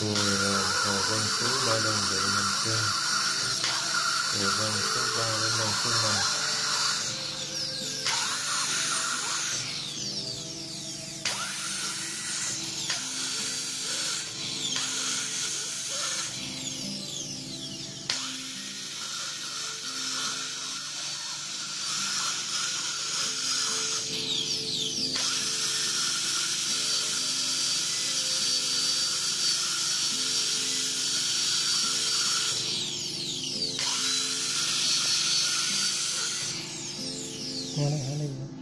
10 là hồ văn số 3 đơn vị nằm trên hồ văn số 3 đến hồ số 5. Mana ada ya?